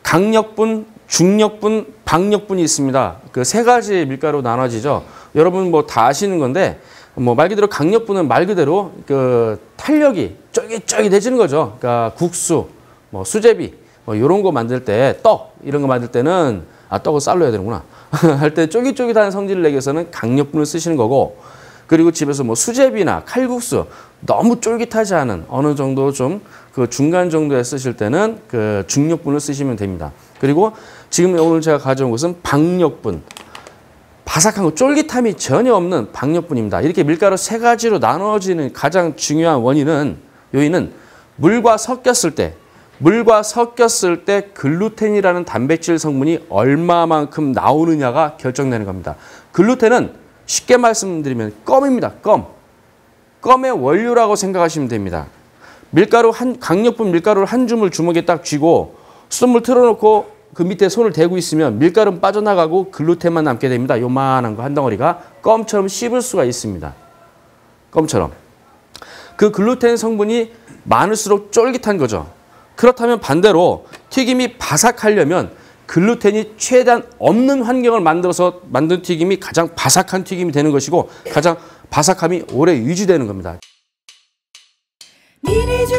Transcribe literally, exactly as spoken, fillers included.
강력분, 중력분, 박력분이 있습니다. 그 세 가지 밀가루 나눠지죠. 여러분 뭐 다 아시는 건데 뭐 말 그대로 강력분은 말 그대로 그 탄력이 쫄깃쫄깃해지는 거죠. 그러니까 국수, 뭐 수제비, 뭐 이런 거 만들 때 떡 이런 거 만들 때는 아 떡을 쌀로 해야 되는구나 할 때 쫄깃쫄깃한 성질을 내기 위해서는 강력분을 쓰시는 거고, 그리고 집에서 뭐 수제비나 칼국수 너무 쫄깃하지 않은 어느 정도 좀 그 중간 정도에 쓰실 때는 그 중력분을 쓰시면 됩니다. 그리고 지금 오늘 제가 가져온 것은 박력분. 바삭한 거, 쫄깃함이 전혀 없는 박력분입니다. 이렇게 밀가루 세 가지로 나눠지는 가장 중요한 원인은, 요인은 물과 섞였을 때, 물과 섞였을 때 글루텐이라는 단백질 성분이 얼마만큼 나오느냐가 결정되는 겁니다. 글루텐은 쉽게 말씀드리면 껌입니다. 껌. 껌의 원료라고 생각하시면 됩니다. 밀가루 한, 강력분 밀가루를 한 줌을 주먹에 딱 쥐고 수돗물 틀어놓고 그 밑에 손을 대고 있으면 밀가루는 빠져나가고 글루텐만 남게 됩니다. 요만한 거 한 덩어리가 껌처럼 씹을 수가 있습니다. 껌처럼. 그 글루텐 성분이 많을수록 쫄깃한 거죠. 그렇다면 반대로 튀김이 바삭하려면 글루텐이 최대한 없는 환경을 만들어서 만든 튀김이 가장 바삭한 튀김이 되는 것이고 가장 바삭함이 오래 유지되는 겁니다. 미래주